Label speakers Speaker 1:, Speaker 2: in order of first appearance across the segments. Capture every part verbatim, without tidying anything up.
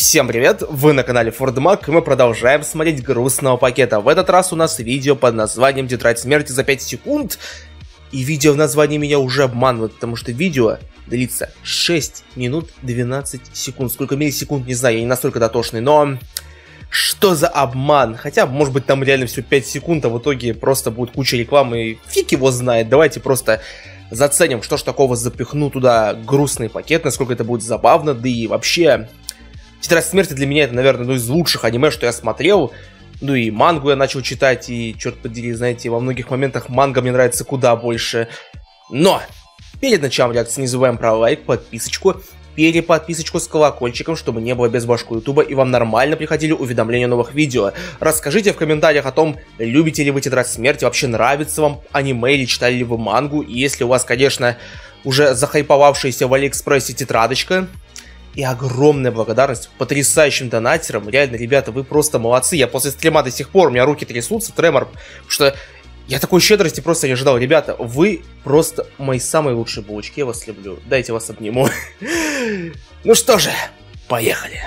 Speaker 1: Всем привет, вы на канале Фордмаг, и мы продолжаем смотреть грустного пакета. В этот раз у нас видео под названием «Тетрадь смерти за пять секунд». И видео в названии меня уже обманывает, потому что видео длится шесть минут двенадцать секунд. Сколько миллисекунд, не знаю, я не настолько дотошный, но... Что за обман? Хотя, может быть, там реально всего пять секунд, а в итоге просто будет куча рекламы, и фиг его знает. Давайте просто заценим, что ж такого запихну туда грустный пакет, насколько это будет забавно, да и вообще... Тетрадь смерти для меня это, наверное, одно из лучших аниме, что я смотрел. Ну и мангу я начал читать, и, черт подери, знаете, во многих моментах манга мне нравится куда больше. Но! Перед началом реакции не забываем про лайк, подписочку, переподписочку с колокольчиком, чтобы не было без башку ютуба и вам нормально приходили уведомления о новых видео. Расскажите в комментариях о том, любите ли вы Тетрадь смерти, вообще нравится вам аниме или читали ли вы мангу. И если у вас, конечно, уже захайповавшаяся в Алиэкспрессе тетрадочка. И огромная благодарность потрясающим донатерам. Реально, ребята, вы просто молодцы. Я после стрима до сих пор, у меня руки трясутся, тремор. Потому что я такой щедрости просто не ожидал. Ребята, вы просто мои самые лучшие булочки. Я вас люблю. Дайте вас обниму. Ну что же, поехали.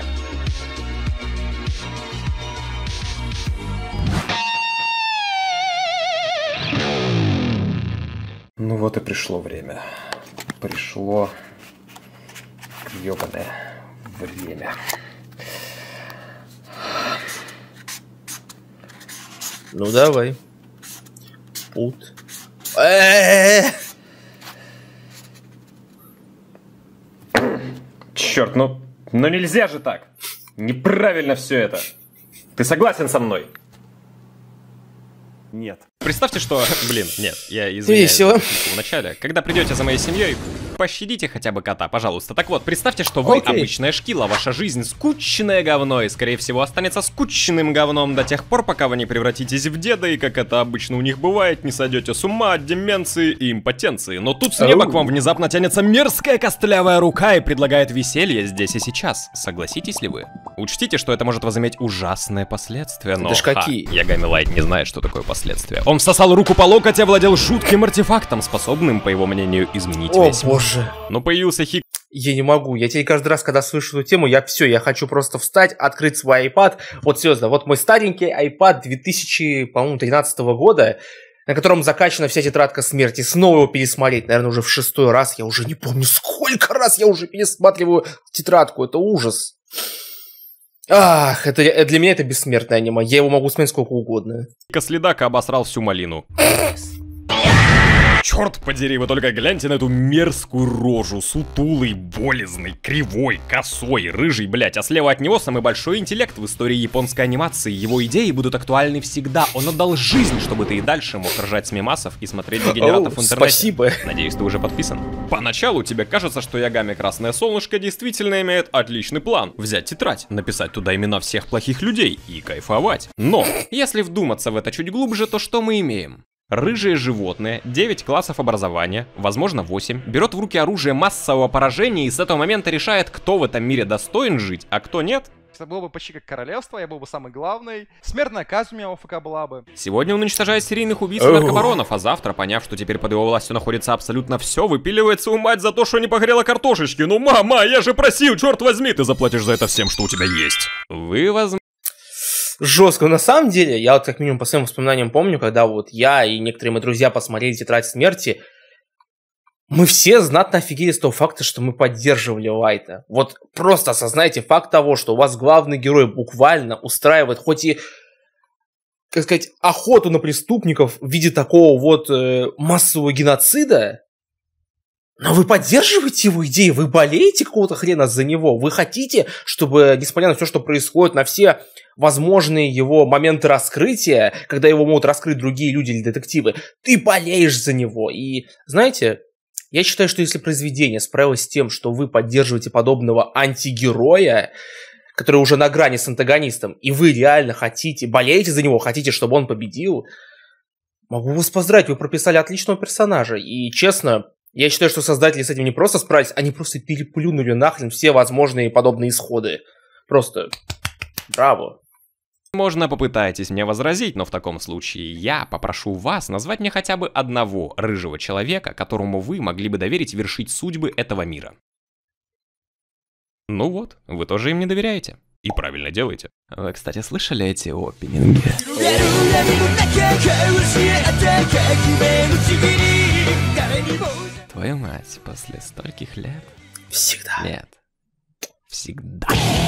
Speaker 2: Ну вот и пришло время. Пришло... ёбаное время.
Speaker 1: Ну давай. Пут. Э-э-э!
Speaker 2: Черт, ну, ну нельзя же так. Неправильно все это. Ты согласен со мной? Нет. Представьте, что... Блин, нет, я извиняюсь.
Speaker 1: Весело.
Speaker 2: Вначале, когда придете за моей семьей, пощадите хотя бы кота, пожалуйста. Так вот, представьте, что вы
Speaker 1: Окей.
Speaker 2: обычная шкила, ваша жизнь скучное говно, и, скорее всего, останется скучным говном до тех пор, пока вы не превратитесь в деда, и, как это обычно у них бывает, не сойдете с ума от деменции и импотенции. Но тут с неба к вам внезапно тянется мерзкая костлявая рука и предлагает веселье здесь и сейчас. Согласитесь ли вы? Учтите, что это может возыметь ужасные последствия, но...
Speaker 1: Это ж какие?
Speaker 2: Ха, Ягами Лайт не знает, что такое последствия. Он всосал руку по локоть и овладел жутким артефактом, способным, по его мнению, изменить
Speaker 1: О,
Speaker 2: весь мир.
Speaker 1: боже.
Speaker 2: Но появился Хик...
Speaker 1: Я не могу, я теперь каждый раз, когда слышу эту тему, я все, я хочу просто встать, открыть свой iPad. Вот серьезно, вот мой старенький iPad две тысячи тринадцатого года, на котором закачана вся тетрадка смерти, снова его пересмотреть, наверное, уже в шестой раз, я уже не помню, сколько раз я уже пересматриваю тетрадку, это ужас. Ах, это, это для меня это бессмертное аниме, я его могу смотреть сколько угодно.
Speaker 2: Следака обосрал всю малину. Черт подери, вы только гляньте на эту мерзкую рожу. Сутулый, болезный, кривой, косой, рыжий, блять. А слева от него самый большой интеллект в истории японской анимации. Его идеи будут актуальны всегда. Он отдал жизнь, чтобы ты и дальше мог ржать с мемасов и смотреть дегенератов в интернете.
Speaker 1: Спасибо.
Speaker 2: Надеюсь, ты уже подписан. Поначалу тебе кажется, что Ягами Красное Солнышко действительно имеет отличный план. Взять тетрадь, написать туда имена всех плохих людей и кайфовать. Но, если вдуматься в это чуть глубже, то что мы имеем? Рыжее животное, девять классов образования, возможно восемь, берет в руки оружие массового поражения и с этого момента решает, кто в этом мире достоин жить, а кто нет.
Speaker 3: Это было бы почти как королевство, я был бы самый главный. Смертная казнь у меня в ОФК была бы.
Speaker 2: Сегодня он уничтожает серийных убийц и наркобаронов, а завтра, поняв, что теперь под его властью находится абсолютно все, выпиливает свою мать за то, что не погрела картошечки. Ну, мама, я же просил, черт возьми, ты заплатишь за это всем, что у тебя есть. Вы возможно...
Speaker 1: Жестко. На самом деле, я вот как минимум по своим воспоминаниям помню, когда вот я и некоторые мои друзья посмотрели «Тетрадь смерти», мы все знатно офигели с того факта, что мы поддерживали Лайта. Вот просто осознайте факт того, что у вас главный герой буквально устраивает хоть и, как сказать, охоту на преступников в виде такого вот э, массового геноцида, но вы поддерживаете его идеи, вы болеете какого-то хрена за него, вы хотите, чтобы, несмотря на все, что происходит, на все возможные его моменты раскрытия, когда его могут раскрыть другие люди или детективы, ты болеешь за него. И, знаете, я считаю, что если произведение справилось с тем, что вы поддерживаете подобного антигероя, который уже на грани с антагонистом, и вы реально хотите, болеете за него, хотите, чтобы он победил, могу вас поздравить, вы прописали отличного персонажа. И, честно... Я считаю, что создатели с этим не просто справились, они просто переплюнули нахрен все возможные подобные исходы. Просто браво.
Speaker 2: Можно попытаетесь мне возразить, но в таком случае я попрошу вас назвать мне хотя бы одного рыжего человека, которому вы могли бы доверить вершить судьбы этого мира. Ну вот, вы тоже им не доверяете. И правильно делаете. Вы, кстати, слышали эти опенинги? Твою мать, после стольких лет?
Speaker 1: Всегда.
Speaker 2: Нет. Всегда.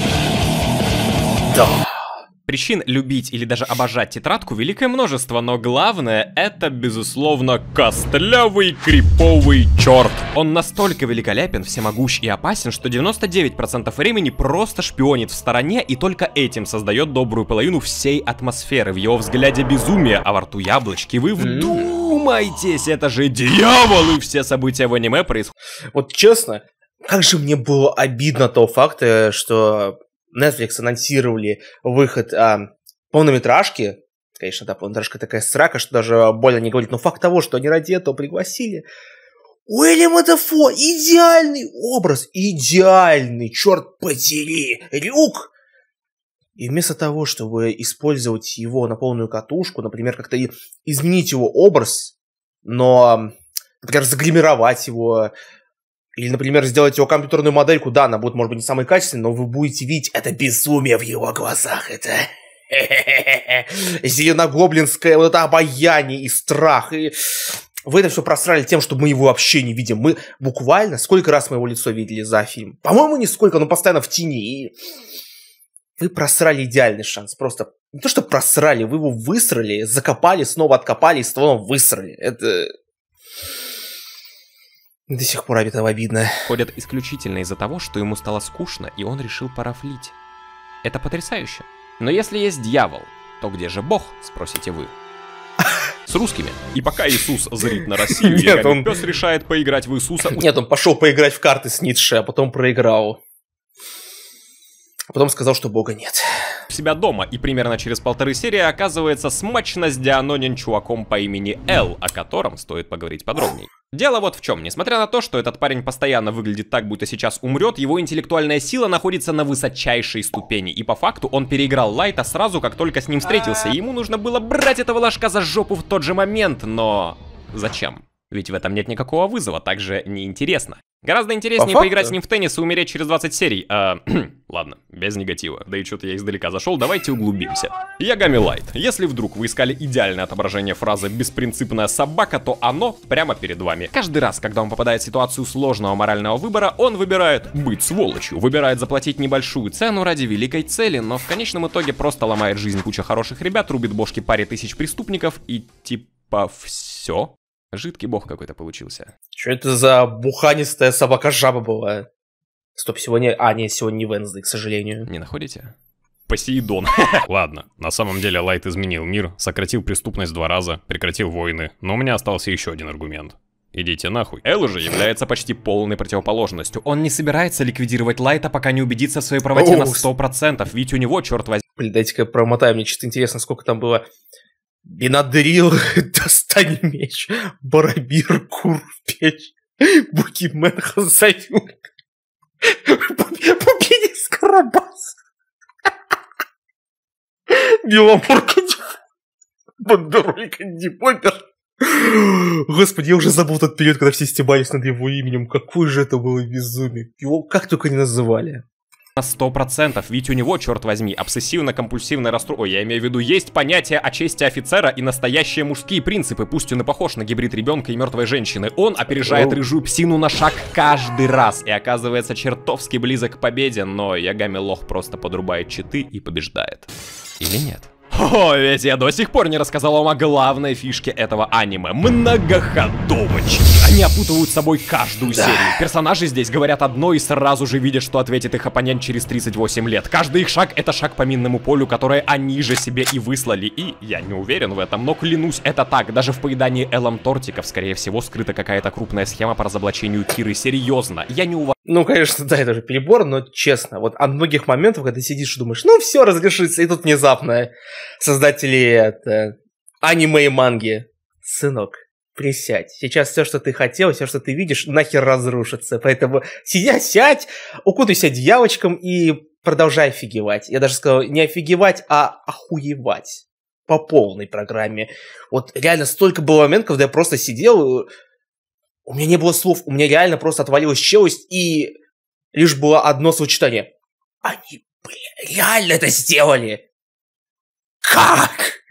Speaker 1: Да.
Speaker 2: Причин любить или даже обожать тетрадку великое множество, но главное — это, безусловно, костлявый криповый черт. Он настолько великолепен, всемогущ и опасен, что девяносто девять процентов времени просто шпионит в стороне и только этим создает добрую половину всей атмосферы. В его взгляде безумие, а во рту яблочки. Вы вдумайтесь, это же дьявол, и все события в аниме происходят.
Speaker 1: Вот честно, как же мне было обидно того факта, что Netflix анонсировали выход а, полнометражки. Конечно, да, полнометражка такая срака, что даже больно не говорить. Но факт того, что они ради этого пригласили Уильяма Дефо. Идеальный образ. Идеальный, черт подери. Рюк. И вместо того, чтобы использовать его на полную катушку, например, как-то изменить его образ, но, например, загримировать его, или, например, сделать его компьютерную модельку, да, она будет, может быть, не самой качественной, но вы будете видеть это безумие в его глазах, это зеленогоблинское вот это обаяние и страх, и вы это все просрали тем, что мы его вообще не видим. Мы буквально, сколько раз мы его лицо видели за фильм? По-моему, нисколько, но постоянно в тени, и вы просрали идеальный шанс, просто не то, что просрали, вы его высрали, закопали, снова откопали и снова высрали, это... До сих пор об этом обидно.
Speaker 2: Ходят исключительно из-за того, что ему стало скучно, и он решил парафлить. Это потрясающе. Но если есть дьявол, то где же Бог, спросите вы? С русскими. И пока Иисус зрит на Россию,
Speaker 1: Нет, он...
Speaker 2: пес решает поиграть в Иисуса.
Speaker 1: Нет, он пошел поиграть в карты с Ницше, а потом проиграл. А потом сказал, что Бога нет.
Speaker 2: У себя дома, и примерно через полторы серии оказывается смачно с дианонен чуваком по имени Эл, о котором стоит поговорить подробнее. Дело вот в чем. Несмотря на то, что этот парень постоянно выглядит так, будто сейчас умрет, его интеллектуальная сила находится на высочайшей ступени. И по факту он переиграл Лайта сразу, как только с ним встретился. И ему нужно было брать этого ложка за жопу в тот же момент, но... Зачем? Ведь в этом нет никакого вызова, так же неинтересно. Гораздо интереснее поиграть с ним в теннис и умереть через двадцать серий. А, ладно, без негатива. Да и что-то я издалека зашел, давайте углубимся. Ягами Лайт. Если вдруг вы искали идеальное отображение фразы «беспринципная собака», то оно прямо перед вами. Каждый раз, когда он попадает в ситуацию сложного морального выбора, он выбирает быть сволочью, выбирает заплатить небольшую цену ради великой цели, но в конечном итоге просто ломает жизнь куча хороших ребят, рубит бошки паре тысяч преступников и типа все. Жидкий бог какой-то получился.
Speaker 1: Что это за буханистая собака-жаба была? Стоп, сегодня... А, нет, сегодня не Венсдей, к сожалению.
Speaker 2: Не находите? Посейдон. Ладно, на самом деле Лайт изменил мир, сократил преступность в два раза, прекратил войны, но у меня остался еще один аргумент. Идите нахуй. Эл же является почти полной противоположностью. Он не собирается ликвидировать Лайта, пока не убедится в своей правоте на сто процентов, ведь у него, черт возьми...
Speaker 1: Блин, дайте-ка промотаю, мне чисто интересно, сколько там было... Бенадрил, достань меч, Барабир, кур в печь, Букимен, Хазаюк, Пупинец, Карабас, Беломорка, Бандеролька, Дипопер. Господи, я уже забыл тот период, когда все стебались над его именем. Какое же это было безумие. Его как только не называли.
Speaker 2: На сто процентов, ведь у него, черт возьми, обсессивно-компульсивное расстройство. Я имею в виду, есть понятие о чести офицера и настоящие мужские принципы. Пусть он и похож на гибрид ребенка и мертвой женщины. Он опережает рыжую псину на шаг каждый раз и оказывается чертовски близок к победе, но Ягами Лох просто подрубает читы и побеждает. Или нет? О, ведь я до сих пор не рассказал вам о главной фишке этого аниме. Многоходовочки. Они опутывают собой каждую да. серию. Персонажи здесь говорят одно и сразу же видят, что ответит их оппонент через тридцать восемь лет. Каждый их шаг — это шаг по минному полю, которое они же себе и выслали. И я не уверен в этом, но клянусь, это так. Даже в поедании Элом тортиков, скорее всего, скрыта какая-то крупная схема по разоблачению Киры. Серьезно, я не уважаю.
Speaker 1: Ну, конечно, да, это же перебор, но честно, вот от многих моментов, когда ты сидишь и думаешь, ну все, разрешится, и тут внезапно создатели это, аниме и манги. Сынок, присядь. Сейчас все, что ты хотел, все, что ты видишь, нахер разрушится. Поэтому сидя, сядь, укутайся одеялочком и продолжай офигевать. Я даже сказал, не офигевать, а охуевать. По полной программе. Вот реально столько было моментов, когда я просто сидел... У меня не было слов, у меня реально просто отвалилась челюсть, и лишь было одно сочетание. Они Блин, реально это сделали? Как?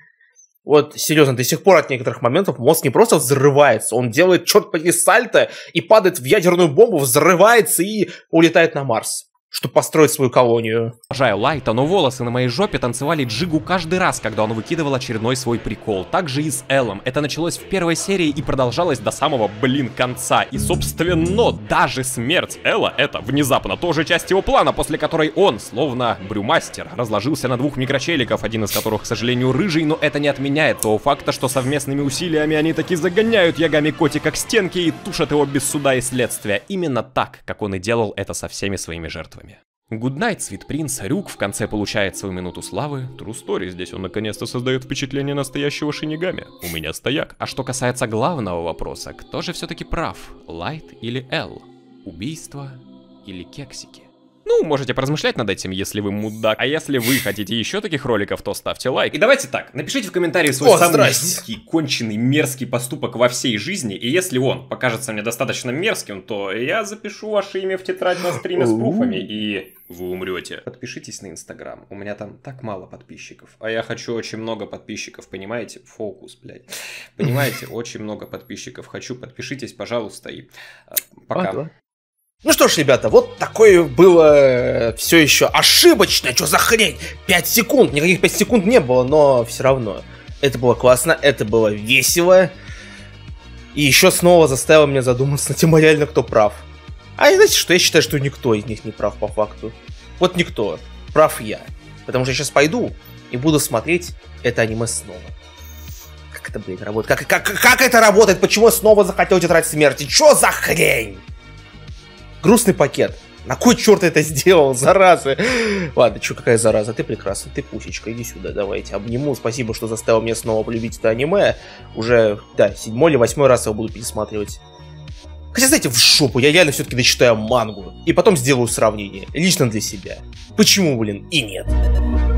Speaker 1: Вот, серьезно, до сих пор от некоторых моментов мозг не просто взрывается, он делает, черт подери, сальто и падает в ядерную бомбу, взрывается и улетает на Марс, чтобы построить свою колонию.
Speaker 2: Обожаю Лайта, но волосы на моей жопе танцевали джигу каждый раз, когда он выкидывал очередной свой прикол. Также и с Эллом. Это началось в первой серии и продолжалось до самого, блин, конца. И, собственно, даже смерть Элла — это внезапно тоже часть его плана, после которой он, словно брюмастер, разложился на двух микрочеликов, один из которых, к сожалению, рыжий, но это не отменяет того факта, что совместными усилиями они таки загоняют Ягами Котика к стенке и тушат его без суда и следствия. Именно так, как он и делал это со всеми своими жертвами. Good night, Sweet Prince. Рюк в конце получает свою минуту славы. True Story, здесь он наконец-то создает впечатление настоящего шинигами. У меня стояк. А что касается главного вопроса, кто же все-таки прав? Лайт или Эл? Убийство или кексики? Ну, можете поразмышлять над этим, если вы мудак. А если вы хотите еще таких роликов, то ставьте лайк. И давайте так, напишите в комментарии свой
Speaker 1: О,
Speaker 2: самый
Speaker 1: здрасте.
Speaker 2: жуткий, конченый, мерзкий поступок во всей жизни. И если он покажется мне достаточно мерзким, то я запишу ваше имя в тетрадь на стриме с пруфами, и вы умрете. Подпишитесь на Инстаграм, у меня там так мало подписчиков. А я хочу очень много подписчиков, понимаете? Фокус, блядь. Понимаете, очень много подписчиков хочу. Подпишитесь, пожалуйста, и пока.
Speaker 1: Ага. Ну что ж, ребята, вот такое было все еще ошибочно. Что за хрень? пять секунд. Никаких пять секунд не было, но все равно. Это было классно, это было весело. И еще снова заставило меня задуматься на тему, реально кто прав. А знаете что, я считаю, что никто из них не прав по факту. Вот никто. Прав я. Потому что я сейчас пойду и буду смотреть это аниме снова. Как это, блин, работает? Как, как, как это работает? Почему я снова захотел тетрадь смерти? Что за хрень? Грустный пакет. На кой черт это сделал, зараза? Ладно, чё, какая зараза? Ты прекрасна, ты пусечка, иди сюда, давайте обниму. Спасибо, что заставил меня снова полюбить это аниме. Уже, да, седьмой или восьмой раз его буду пересматривать. Хотя, знаете, в жопу, я реально все-таки дочитаю мангу. И потом сделаю сравнение, лично для себя. Почему, блин, и нет?